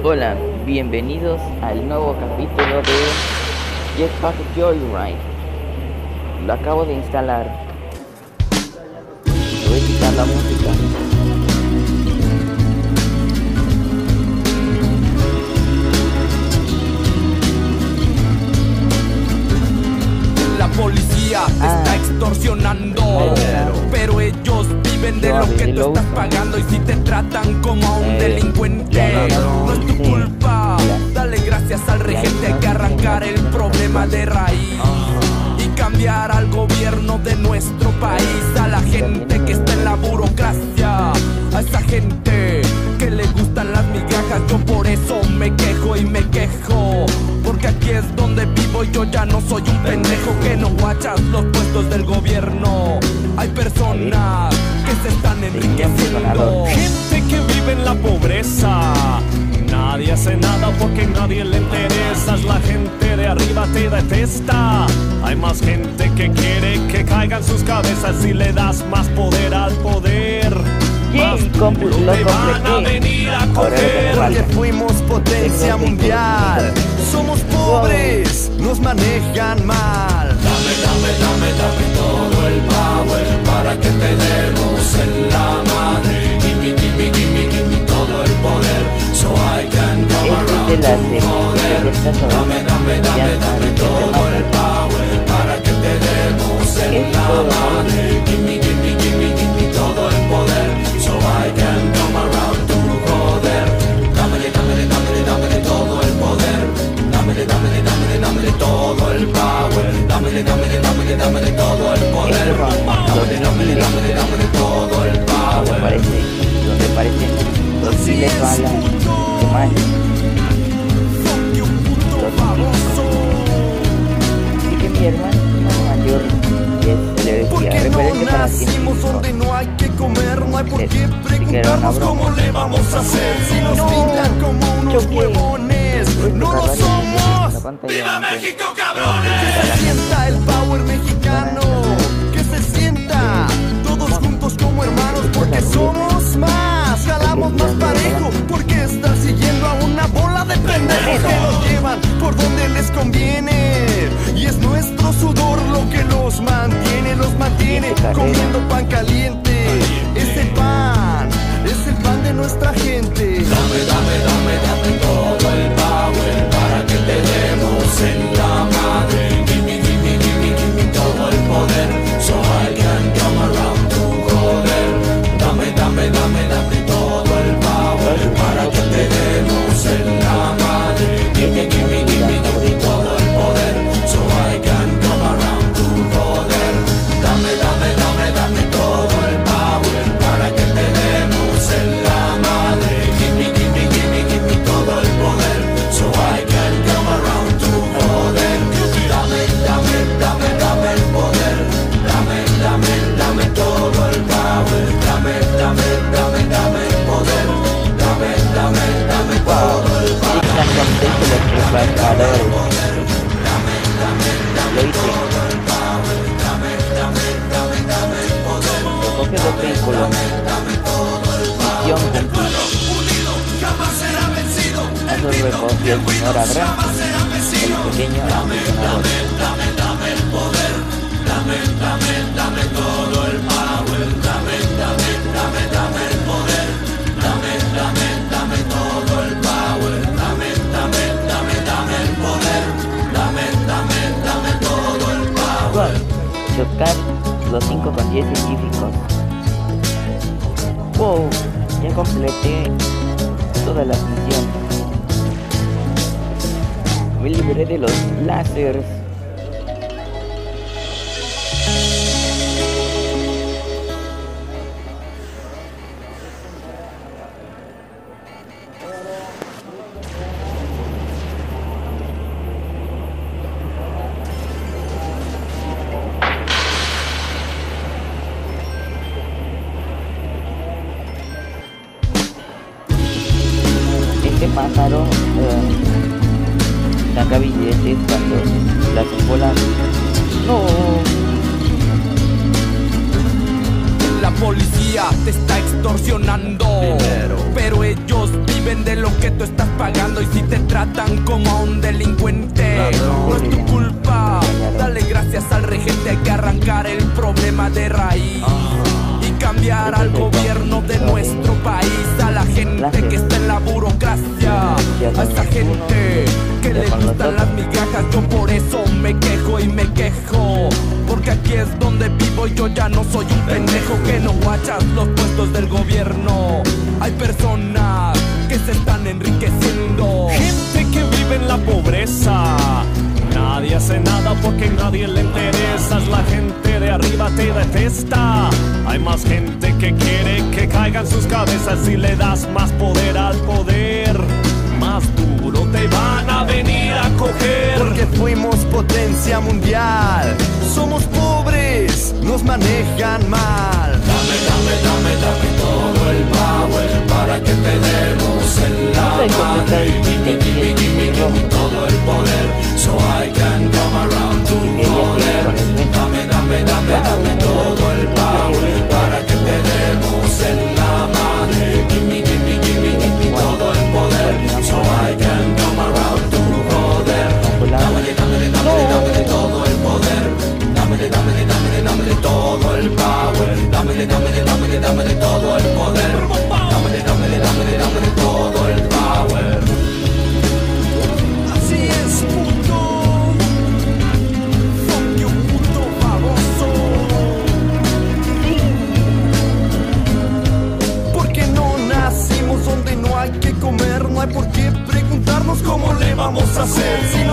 Hola, bienvenidos al nuevo capítulo de Jetpack Joyride. Lo acabo de instalar. Voy a quitar la música. La policía te está extorsionando, pero ellos viven de lo que tú estás pagando. Y si te tratan como a un delincuente, no es tu culpa. Dale gracias al regente, hay que arrancar el problema de raíz y cambiar al gobierno de nuestro país. A la gente que está en la burocracia, a esa gente que le gustan las migajas. Yo por eso me quejo y me quejo, porque aquí es donde vivo y yo ya no soy un pendejo que no guachas los puestos del gobierno. Hay personas que se están enriqueciendo, gente que vive en la pobreza. Nadie hace nada porque a nadie le interesas. La gente de arriba te detesta. Hay más gente que quiere que caigan sus cabezas si le das más poder al poder. Más no te van a venir a coger. Porque fuimos potencia mundial. Somos pobres, nos manejan mal. Dame todo el power para que te demos en la madre. Give me todo el poder, so I can come around tu poder. Dame todo el power para que te demos en la madre. Give me todo el poder, so I can come around tu poder. Dame todo el poder. Dame todo el power. Dame todo el poder. Dame todo el power. Donde parecen dos miles de balas de mal. Así que mi hermano mayor le decía, porque no nacimos donde no hay que comer. No hay por qué preguntarnos cómo le vamos a hacer. Si nos pintan como unos huevones, no lo somos. ¡Viva México, cabrones! Que se sienta el power mexicano, que se sienta todos juntos como hermanos, porque somos más, jalamos más parejo, porque están siguiendo a una bola de pendejos que nos llevan por donde les conviene. Y es nuestro sudor lo que los mantiene comiendo pan caliente. Es el pan de nuestra gente. Dame todo el power para que te demos en la madre. Give me todo el poder, so I can come around tu poder. Dame todo el power para que te demos en la madre. Give me todo el poder, so I can come around tu poder. Dame todo el power para que te demos en la madre. Give me todo el poder, so I can come around tu poder. Dame el poder. Dame todo el power. Dame el poder. Dame todo el power. están contentos los trabajadores. Lo hice. Recoge los vehículos. Misión cumplida. Eso lo recogió el señor Abraham, el pequeño aficionado. Dame el poder. Dame todo el power. Dame el poder. Dame todo el power. Dame el poder. Dame todo el power. Chocar los 5 con 10 científicos. Wow, ya completé todas las misiones. Me libré de los láseres. Este pájaro saca billetes cuando las bolas. No. La policía te está extorsionando, pero ellos viven viven de lo que tú estás pagando. Y si te tratan como a un delincuente, no es tu culpa. Dale gracias al regente, hay que arrancar el problema de raíz y cambiar al gobierno de nuestro país. A la gente que está en la burocracia, a esa gente que le gustan las migajas. Yo por eso me quejo y me quejo, porque aquí es donde vivo y yo ya no soy un pendejo que no guachas los puestos del gobierno. Hay personas que se están enriqueciendo, gente que vive en la pobreza. Nadie hace nada porque nadie le interesa. La gente de arriba te detesta. Hay más gente que quiere que caigan sus cabezas. Si le das más poder al poder, más duro te van a venir a coger. Porque fuimos potencia mundial, somos pobres, nos manejan mal. Dame, dame, dame, dame todo el power para que te demos en la madre. Gimme, gimme, gimme, gimme todo el poder, so I can come around to joder. Dame, dame, dame, dame todo el power para que te demos en la madre. Gimme, gimme, gimme, gimme todo el poder, so I can come around to joder. Dámele, dámele, dámele, dámele todo el poder. Dámele, dámele, dámele, dámele todo el power. Dámele, dámele, dámele, dámele todo el poder. Dámele, dámele, dámele, dámele todo el power. Así es, puto. Fuck you, puto baboso. Porque no nacimos donde no hay que comer. No hay por qué preguntarnos cómo le vamos a hacer. Si